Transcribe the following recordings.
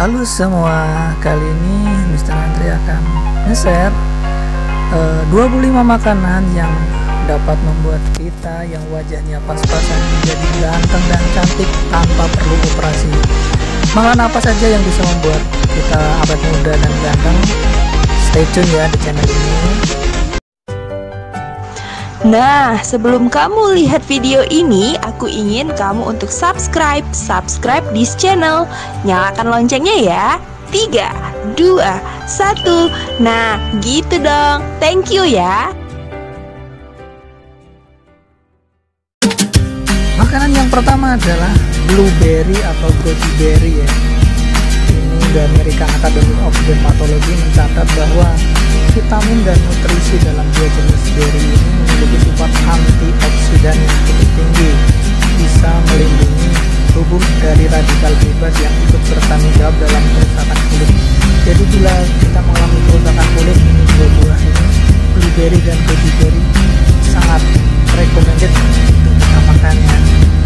Halo semua, kali ini Mr. Andri akan nge-share 25 makanan yang dapat membuat kita yang wajahnya pas-pasan menjadi ganteng dan cantik tanpa perlu operasi. Makanan apa saja yang bisa membuat kita awet muda dan ganteng? Stay tune ya di channel ini. Nah, sebelum kamu lihat video ini, aku ingin kamu untuk subscribe di channel. Nyalakan loncengnya ya. 3, 2, 1. Nah, gitu dong. Thank you ya. Makanan yang pertama adalah blueberry atau goji berry ya. Ini dari American Academy of Dermatology mencatat bahwa vitamin dan nutrisi dalam dua jenis berry ini memiliki sifat antioksidan yang cukup tinggi, bisa melindungi tubuh dari radikal bebas yang ikut bertanggung jawab dalam kerusakan kulit. Jadi bila kita mengalami kerusakan kulit, ini dua buah ini, blueberry dan goji berry, sangat recommended untuk kita makannya.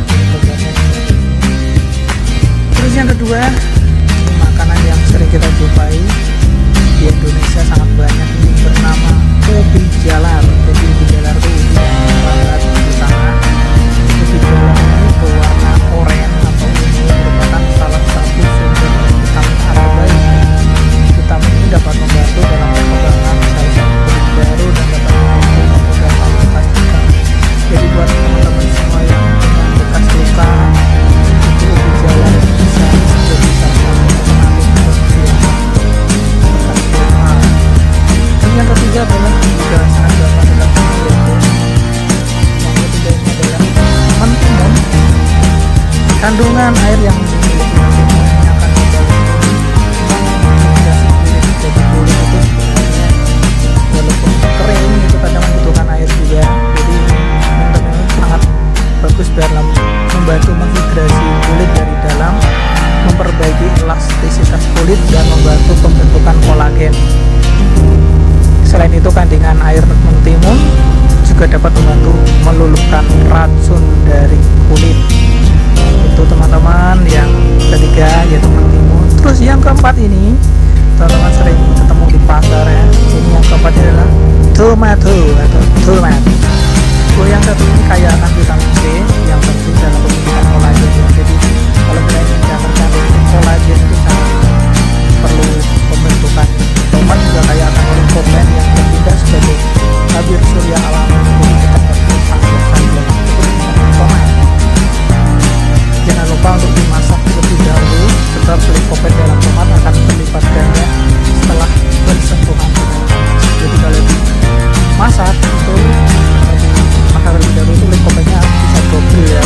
Terus yang kedua, ini makanan yang sering kita jumpai di Indonesia sangat banyak, ini bernama ubi jalar. Jadi ubi jalar itu ubi yang banget di sana. Ubi jalar ini berwarna oranye atau ungu, merupakan salah satu sumber vitamin A terbaik. Vitamin ini dapat membantu dalam perkembangan sel-sel kulit baru dan dapat membantu mencegah kualitas kita. Jadi buat teman-teman semua yang punya bekas luka, itu ubi jalar bisa jadi salah satu pengaruh bekas luka. Dan yang ketiga adalah juga sangat gampang dilakukan, yaitu yang ketiga ini adalah mentimun. Kandungan air yang dimiliki mentimun ini akan membantu mengiritasi kulit. Jadi kulit itu sebenarnya walaupun kering itu kadang membutuhkan air juga. Jadi mentimun ini sangat bagus dalam membantu menghidrasi kulit dari dalam, memperbaiki elastisitas kulit dan membantu pembentukan kolagen. Selain itu, kandungan air mentimun juga dapat membantu meluluhkan racun dari kulit. Itu teman-teman yang ketiga, yaitu mentimun. Terus yang keempat ini teman-teman sering ketemu di pasar ya. Ini yang keempat adalah tomato atau tomat. Yang satu ini kaya akan vitamin C yang penting dalam pembentukan kolagen ya. Jadi kalau kita ingin mendapatkan kolagen itu sangat perlu pembentukan. Tomat juga kaya akan lycopene yang bertindak sebagai tabir surya alami. Jadi kita perlu sayur-sayur tomat. Jangan lupa untuk dimasak terlebih dahulu, sebab lycopene dalam tomat akan berlipat ganda setelah bersentuhan dengan panas. Jadi kalau dimasak itu maka terlebih dahulu itu lycopene-nya bisa double ya,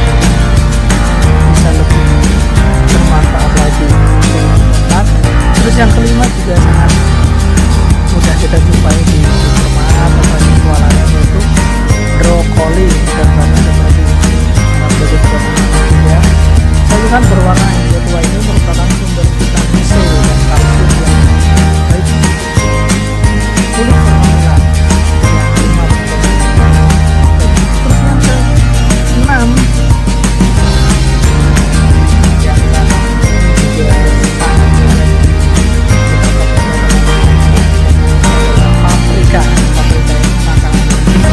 bisa lebih bermanfaat lagi. Terus yang kelima juga sangat mudah kita jumpai di supermarket atau di swalayan, yaitu brokoli. Dan banyak seperti ini menjadi teman-teman ya. Sayuran berwarna hijau tua ini merupakan sumber vitamin C dan kalsium yang baik untuk kulit berminyak. Terus yang ke-6 yang juga sangat menarik, paprika. Paprika ini makanan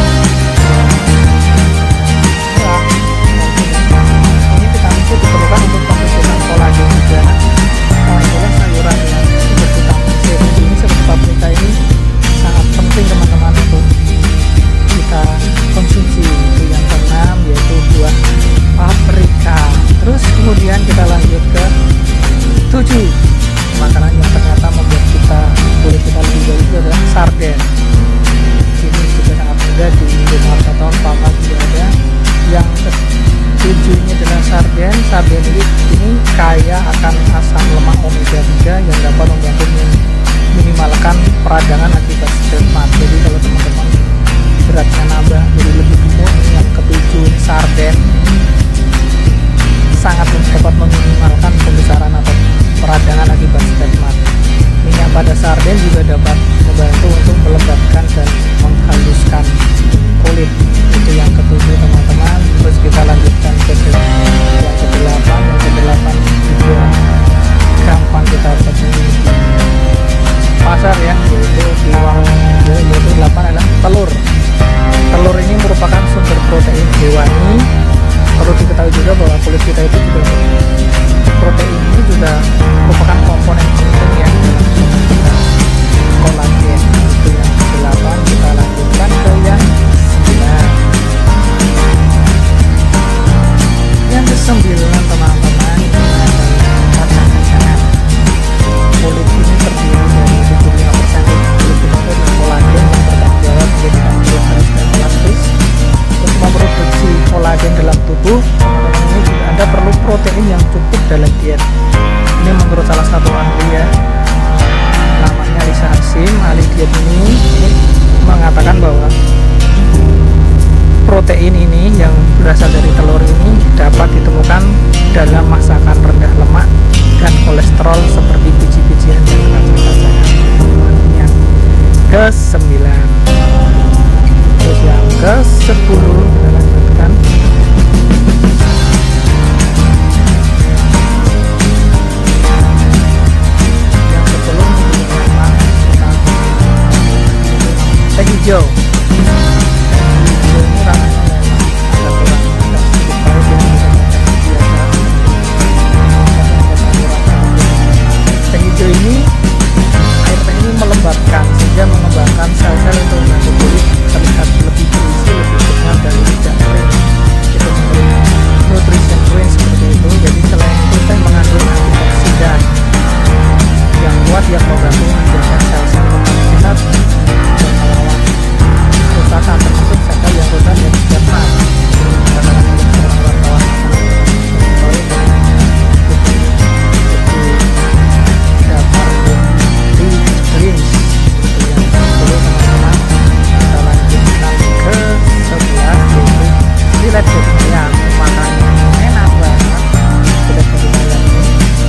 murah. Ini vitamin C diperlukan untuk pembentukan kolagen juga. Itulah sayuran yang sumber vitamin C ini seperti paprika ini sangat penting teman-teman untuk kita konsumsi. Itu yang keenam, yaitu buah paprika. Terus kemudian kita lanjut ke 7 makanan yang ternyata membuat kulit kita lebih baik, itu adalah sarden. Ini juga sangat mudah di Indomaret atau Alfamart juga ada. Yang ke-7 ini adalah sarden. Sarden ini kaya akan asam lemak omega 3 yang dapat membantu minimalkan peradangan akibat dermat. Jadi kalau teman-teman beratnya nambah jadi lebih gemuk, ini yang ke-7 ini sarden, sangat dapat meminimalkan pembesaran atau peradangan akibat dermat. Minyak pada sarden juga dapat membantu untuk melembabkan dan menghaluskan kulit. Itu yang ke-7 teman-teman. Terus kita lanjutkan ke yang ke-8. Yang ke-8 juga gampang Ini menurut salah satu ahli ya, namanya Lisa Hasim, ahli diet ini mengatakan bahwa protein ini yang berasal dari telur ini dapat ditemukan dalam masakan rendah lemak dan kolesterol seperti biji-bijian dan kacang-kacangan. Yang ke-9. Terus yang ke-10 kita lanjutkan. Yang ke-10 teh hijau. Sehingga mengembangkan sel-sel untuk membantu kulit terlihat lebih berisi, lebih segar dan tidak kering. Itu menurut nutrition range seperti itu. Jadi selain itu teh mengandung antioksidan yang kuat yang membantu menjaga sel-sel tetap sehat dan melawan kerusakan, termasuk sel yang rusak dan tidak sehat. Katakan oleh seorang wartawan filet daging ayam, makannya enak banget. Filet daging ayam ini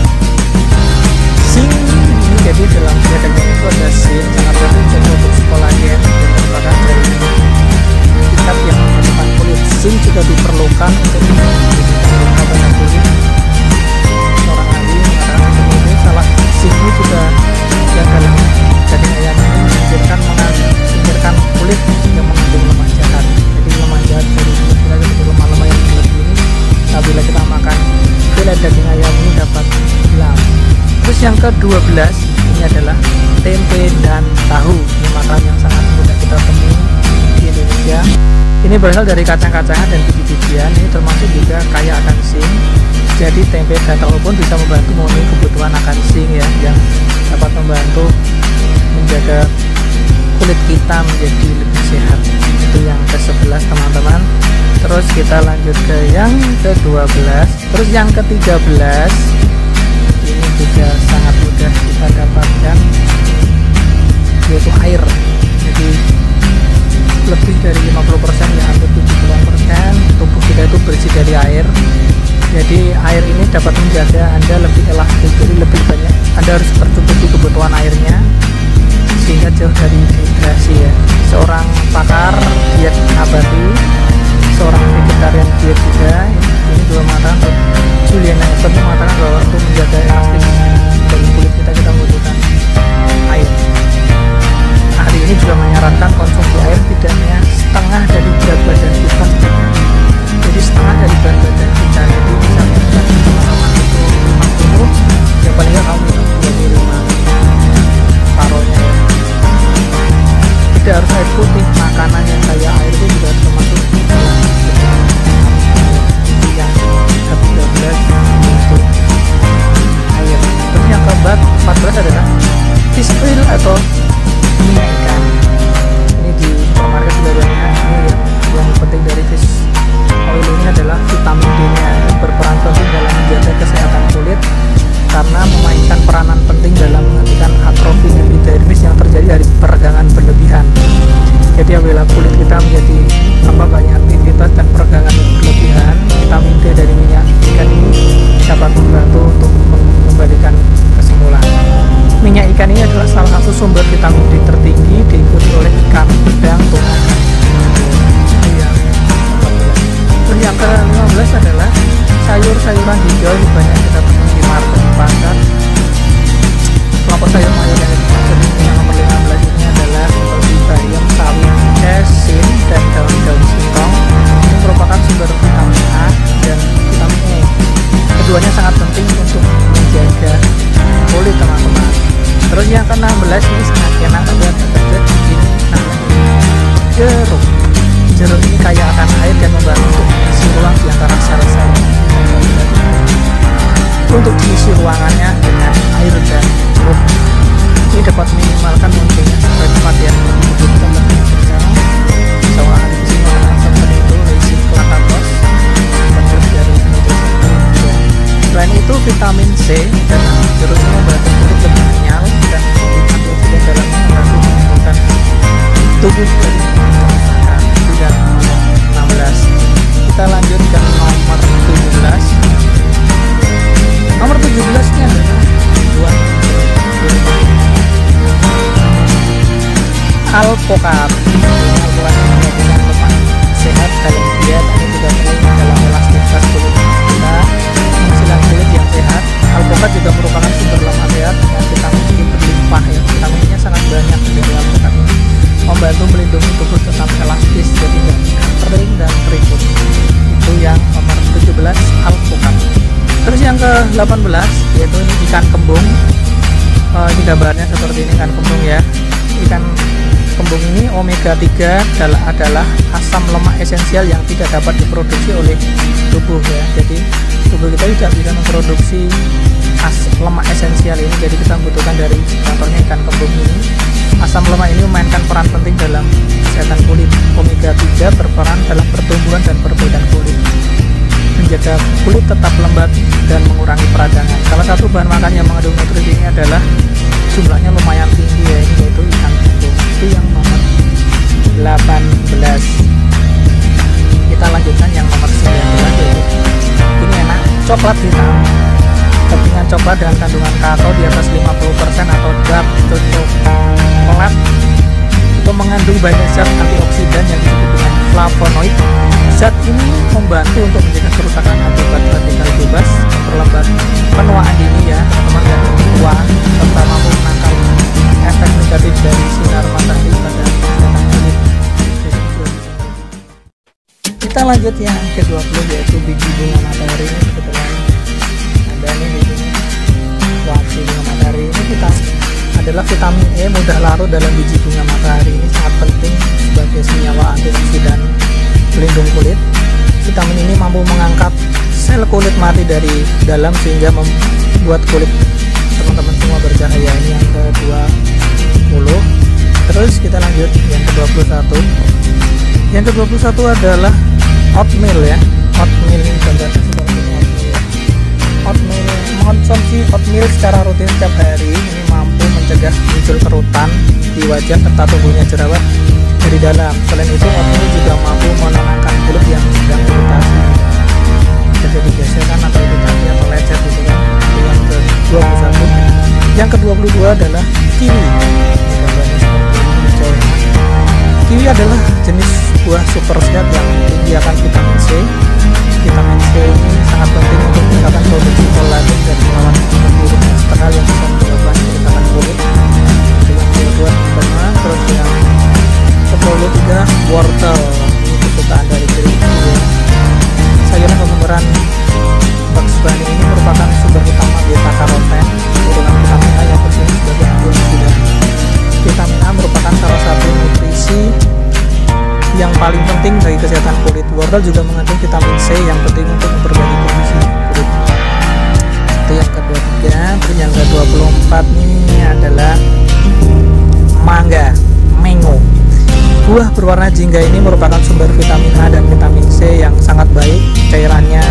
zinc, ini jadi dalam filet daging itu ada zinc, sangat penting untuk produksi kolagen dan merupakan dari kitab yang menyebabkan kulit. Zinc juga diperlukan untuk menyembuhkan luka pada kulit. Seorang ahli mengatakan seperti salah zinc ini juga yang dalam daging ayam ini menyingkirkan kulit yang mengandung lemak jahat. Jadi lemak jahat dari lemak-lemak yang berlebih ini apabila kita makan filet daging ayam ini dapat hilang. Terus yang ke-12 ini adalah tempe dan tahu. Ini makanan yang sangat mudah kita temui di Indonesia. Ini berasal dari kacang-kacangan dan biji-bijian. Ini termasuk juga kaya akan zinc. Jadi tempe dan tahu pun bisa membantu memenuhi kebutuhan akan zinc ya, yang dapat membantu menjaga kulit kita menjadi lebih sehat. Itu yang ke-11 teman-teman. Terus kita lanjut ke yang ke-12. Terus yang ke-13 ini juga sangat mudah kita dapatkan, yaitu air. Jadi lebih dari 50% ya, hampir 70% tubuh kita itu bersih dari air. Jadi air ini dapat menjaga Anda lebih elastis, jadi lebih banyak Anda harus tercukupi kebutuhan airnya sehingga jauh dari dehidrasi ya. Seorang pakar diet nabati, seorang vegetarian diet juga, ini juga mengatakan, Juliana Ebert mengatakan bahwa untuk menjaga elastis dari kulit kita membutuhkan air. Ahli ini juga menyarankan konsumsi air tidaknya setengah dari berat badan kita. Jadi setengah dari berat badan kita. Jadi misalnya teman-teman itu 50, ya paling nggak kamu minum 25 paronya ya. Tidak harus air putih, makanan yang kaya air itu juga termasuk dalam yang ke-13 untuk air. Terus yang ke-14 adalah fish oil atau minyak ikan. Ini di supermarket sudah banyak. Ini yang penting dari fish oil ini adalah vitamin D-nya yang berperan penting dalam menjaga kesehatan kulit karena memainkan peranan penting dalam menghentikan atrofi epidermis yang terjadi dari peregangan berlebihan. Jadi apabila kulit kita menjadi banyak aktivitas dan peregangan berlebihan, vitamin D dari minyak ikan ini dapat membantu untuk mengembalikan kesembuhan. Minyak ikan ini adalah salah satu sumber vitamin D tertinggi, diikuti oleh ikan, udang, tuna, dan ayam. Terus yang ke-15 adalah sayur-sayuran hijau yang banyak kita temui di market di pasar. Kelompok sayur mayur yang dimaksud ini yang nomor 15 ini adalah seperti bayam, sawi, sesin, dan daun-daun singkong. Ini merupakan sumber vitamin A dan vitamin E. Keduanya sangat penting untuk menjaga kulit teman-teman. Terus yang ke-16 ini sangat enak buat terkejut, ini namanya jeruk. Jeruk ini kaya akan air dan membantu untuk mengisi ruang di antara sel-sel. Untuk diisi ruangannya dengan air dan jeruk, ini dapat minimalkan munculnya sifat yang dibutuhkan lebih bersama. Seorang ahli gizi mengatakan seperti itu, Lacey Klakatos, penulis dari Nutrition. Selain itu vitamin C dan jeruk ini membantu kulit lebih kenyal dan antioksidan dalamnya membantu menumbuhkan tubuh dari kerusakan. Itu yang nomor 16. Kita lanjut ke nomor 17. Nomor 17 nya adalah buah alpukat. Alpukat menjadikan lemak sehat dalam diet, ini juga penting dalam elastisitas kulit kita, menghasilkan kulit yang sehat. Alpukat juga merupakan sumber lemak sehat dengan vitamin C berlimpah ya. Vitaminnya sangat banyak dari alpukat ini, membantu melindungi tubuh tetap elastis jadi tidak kering dan keriput. Itu yang nomor 17, alpukat. Terus yang ke 18 yaitu ini ikan kembung. Ini gambarnya seperti ini, ikan kembung ya. Ikan kembung ini omega 3 adalah asam lemak esensial yang tidak dapat diproduksi oleh tubuh ya. Jadi tubuh kita tidak bisa memproduksi lemak esensial ini, jadi kita membutuhkan dari contohnya ikan kembung ini. Asam lemak ini memainkan peran penting dalam kesehatan kulit. Omega 3 berperan dalam pertumbuhan dan perbaikan kulit, menjaga kulit tetap lembut dan mengurangi peradangan. Salah satu bahan makan yang mengandung nutrisi ini adalah jumlahnya lumayan tinggi ya, yaitu ikan kembung. Itu yang nomor 18. Kita lanjutkan yang nomor 19 yaitu ini enak, coklat hitam. Kepingan coklat dengan kandungan kakao di atas 50% atau dark coklat itu mengandung banyak zat antioksidan yang disebut dengan flavonoid. Zat ini membantu untuk mencegah kerusakan akibat radikal bebas, memperlambat penuaan dini ya teman-teman, dan tua, serta mampu menangkal efek negatif dari sinar matahari pada kesehatan kulit. Kita lanjut yang ke-20 yaitu biji bunga matahari. Ini kebetulan ada nih bijinya. Wah, biji bunga matahari ini adalah vitamin E mudah larut dalam biji bunga matahari. Ini sangat penting sebagai senyawa antioksidan pelindung kulit. Vitamin ini mampu mengangkat sel kulit mati dari dalam sehingga membuat kulit teman-teman semua bercahaya. Ini yang ke-20. Terus kita lanjut yang ke-21. Yang ke-21 adalah oatmeal ya. Oatmeal ini gambarnya seperti oatmeal. Oatmeal, mengonsumsi oatmeal secara rutin setiap hari ini mampu mencegah muncul kerutan di wajah serta tumbuhnya jerawat dari dalam. Selain itu, oatmeal juga mampu menenangkan kulit yang sedang iritasi, terjadi gesekan atau iritasi atau lecet gitu kan. Itu yang ke-21. Yang ke-22 adalah kiwi. Gambarnya seperti ini, hijaunya. Kiwi adalah jenis buah super sehat yang tinggi akan vitamin C. Vitamin C ini sangat penting untuk meningkatkan produksi kolagen dan melawan pembuluh eksternal yang bisa menyebabkan kerusakan kulit. Itu yang kedua teman-teman. Terus yang ke-23 wortel, ini kesukaan dari diri ya. Sayuran pemberan Bugs Bunny ini merupakan sumber utama beta karoten, kandungan vitamin A yang berfungsi sebagai antioksidan. Vitamin A merupakan salah satu nutrisi yang paling penting bagi kesehatan kulit. Wortel juga mengandung vitamin C yang penting untuk memperbaiki kondisi kulit. Itu yang ke-23. Terus yang ke-24 ini adalah mangga, mango. Buah berwarna jingga ini merupakan sumber vitamin A dan vitamin C yang sangat baik. Cairannya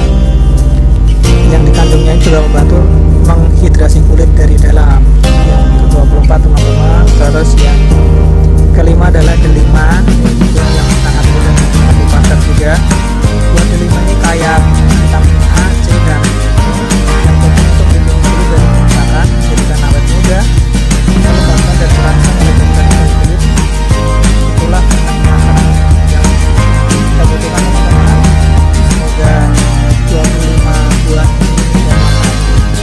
yang dikandungnya juga membantu menghidrasi kulit dari dalam. Yang ke-24 teman-teman. Terus yang kelima adalah delima. Ini buah yang sangat mudah di pasar juga. Buah delima ini kaya vitamin A, C dan yang penting untuk melindungi kulit dari kerusakan, menjadikan awet muda, melembabkan dan merangsang regenerasi kulit. Itulah makanan yang kita butuhkan teman-teman. Semoga 25 buah ini bisa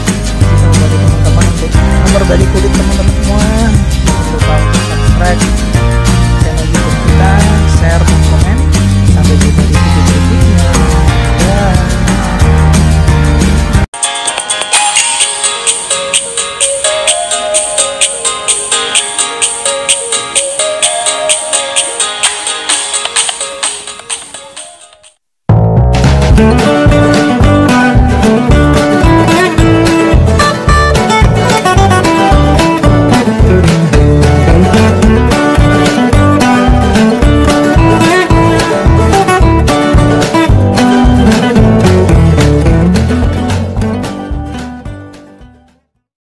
membantu teman-teman untuk memperbaiki kulit teman-teman semua. Jangan lupa untuk subscribe,